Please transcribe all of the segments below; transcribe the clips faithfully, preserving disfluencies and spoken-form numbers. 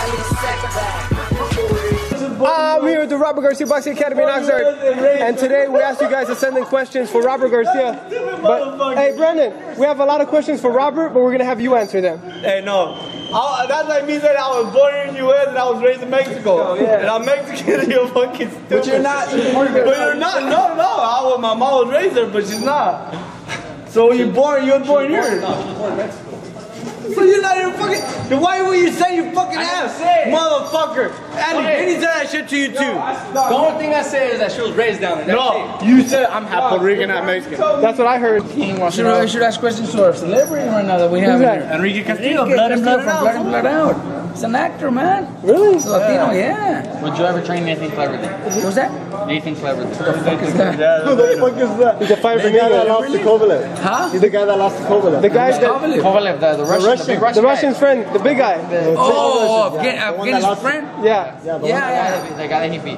Uh, we are at the Robert Garcia Boxing Academy in Oxnard, and today we asked you guys to send in questions for Robert Garcia. But hey, Brandon, we have a lot of questions for Robert, but we're gonna have you answer them. Hey, no, I, that's like me saying I was born in the U S and I was raised in Mexico, oh, yeah. and I'm Mexican. You're fucking stupid. But you're not. But you're not. No, no. I was, my mom was raised there, but she's not. So you're born. You were born here. She's born in Mexico. So you're not even fucking. Then why would you say you fucking ass, motherfucker? And okay. He said that shit to you too. No, I, no, the only thing I said is that she was raised down there. That's no, it. you said I'm half Puerto Rican, not Mexican. That's what I heard. Should I should ask questions to our celebrity right now that we have here? Enrique Castillo, Blood and Blood from Blood and Blood Out. He's an actor, man. Really? He's Latino, yeah. Would you ever train Nathan Cleverly? What's that? Nathan Cleverly. Who the fuck is that? Who the fuck is that? He's a fighter from England that lost to Kovalev. Huh? He's the guy that lost to Kovalev. The guy that Kovalev, Kovalev the, the Russian, the, Russian, the, Russian, the Russian friend, the big guy. The oh, Afghan, Afghan's friend? Yeah. Yeah, yeah. The, the guy that he beat.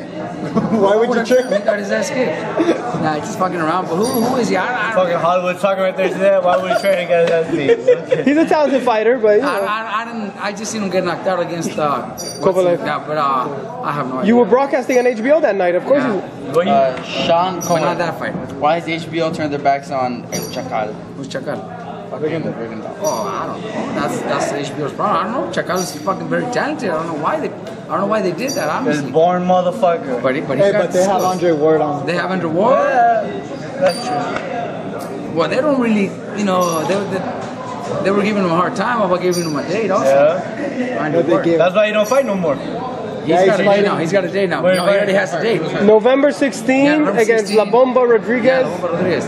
Why would you check? He got his ass kicked. Nah, he's just fucking around. But who, who is he? I don't, I don't fucking Hollywood talking right there today. Why would you try to get his ass beat? He's a talented fighter, but you know. I, I, I didn't. I just seen him get knocked out against uh, Kovalev. Yeah, but uh, I have no idea. You were broadcasting on H B O that night, of course. Yeah. You, uh, Sean But not that fight. Why has H B O turned their backs on El Chacal? Who's Chacal? Oh, I don't know. That's that's H B O's problem. I don't know. Chacal is fucking very talented. I don't know why they. I don't know why they did that. Honestly. This born motherfucker. But, he, but, hey, but they have Andre Ward on. They have Andre Ward. Yeah, that's true. Well, they don't really. You know, they they, they were giving him a hard time about giving him a date. Also. Yeah. That's why he don't fight no more. He's yeah, got he's a date now. He's got a date now. Wait, no, wait, he already has a date. November sixteenth yeah, against La Bomba Rodriguez. Yeah, La Bomba Rodriguez.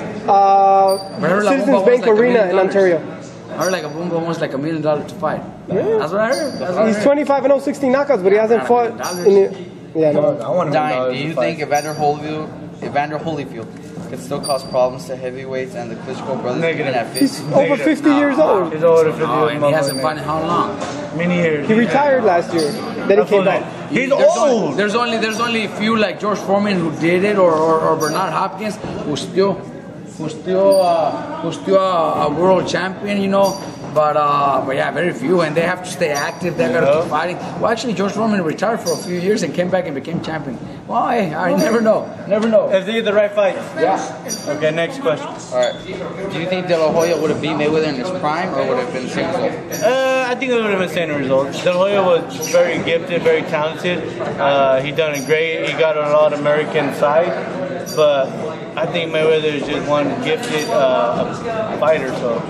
Uh, Citizens Bank like Arena in Ontario. I heard like a Bomba almost like a million dollars to fight. Yeah. That's what I heard. That's what He's I heard. twenty-five and oh, sixteen knockouts, but he hasn't fought. In the, yeah, no. I want to Dying. Do you think Evander Holyfield, Evander Holyfield could still cause problems to heavyweights and the Klitschko brothers? Negative. At He's over fifty no. years old. He's over fifty oh, years and old. he hasn't fought in how long? Many years. He retired last year. Then he came back. He's there's old. Only, there's only there's only a few like George Foreman who did it, or or, or Bernard Hopkins who still who's still uh, who's still a, a world champion, you know. But uh, but yeah, very few, and they have to stay active. They got to yeah. keep fighting. Well, actually, George Foreman retired for a few years and came back and became champion. Well, hey, I never know, never know. If they get the right fight. Yeah. Okay, next question. All right. Do you think De La Hoya would have beat Mayweather in his prime, or would it have been the same result? Uh, I think it would have been the same result. De La Hoya was very gifted, very talented. Uh, he done it great. He got on a lot of American side, but I think Mayweather is just one gifted uh, fighter. So.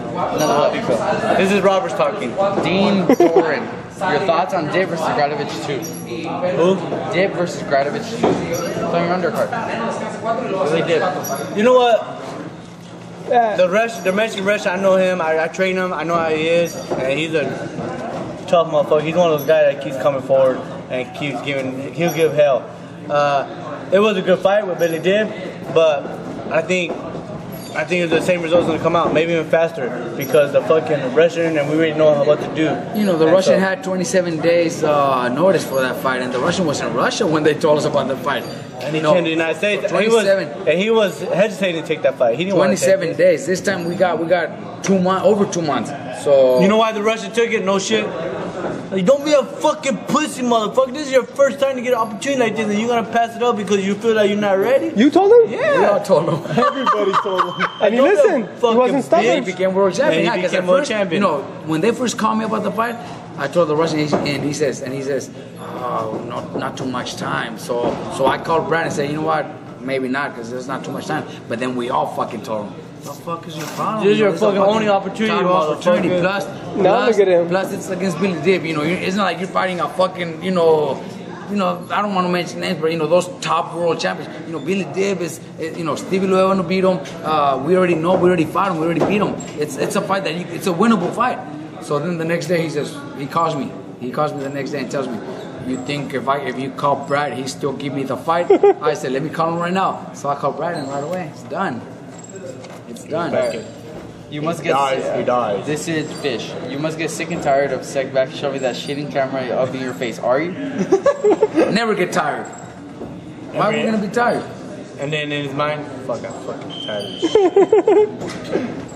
So. This is Robert's talking. Dean Doran, your thoughts on Dib versus Gradovich two? Who? Dib versus Gradovich two. It's on your undercard. Really Dib. You know what? The rest, the Mexican rest, I know him. I, I train him. I know how he is, and he's a tough motherfucker. He's one of those guys that keeps coming forward and keeps giving. He'll give hell. Uh, it was a good fight with Billy Dib, but I think. I think the same result's gonna come out, maybe even faster, because the fucking Russian and we already know what to do. You know, the and Russian so, had twenty-seven days uh, notice for that fight, and the Russian was in Russia when they told us about the fight. And he you know, came to the United States, and he was and he was hesitating to take that fight. He didn't twenty-seven want to take days. This time we got we got two months, over two months. So you know why the Russian took it? No shit. Like, don't be a fucking pussy, motherfucker. This is your first time to get an opportunity like this, and you're gonna pass it up because you feel like you're not ready? You told him? Yeah. We all told him. Everybody told him. And he listened. He wasn't stubborn. Yeah, he became world champion. Yeah, he yeah, became first, world champion. You know, when they first called me about the fight, I told the Russian agent, and he says, and he says, oh, not not too much time. So so I called Brad and said, you know what? Maybe not, because there's not too much time. But then we all fucking told him. What the fuck is your problem? This is you know, your fucking only opportunity, opportunity. Plus, now plus, look at him. Plus, it's against Billy Dib. You know, it's not like you're fighting a fucking, you know, you know. I don't want to mention names, but you know, those top world champions. You know, Billy Dib is, you know, Stevie Luevano beat him. Uh, we already know. We already fought him. We already beat him. It's it's a fight that you, it's a winnable fight. So then the next day he says he calls me. He calls me the next day and tells me, you think if I if you call Brad, he still give me the fight? I said, let me call him right now. So I called Brad and right away, it's done. It's done. You must he get dies, sick. he dies. This is Fish. You must get sick and tired of Sekback shoving that shitting camera up in your face. Are you? Never get tired. Why are we gonna be tired? And then in his mind, fuck, I'm fucking tired.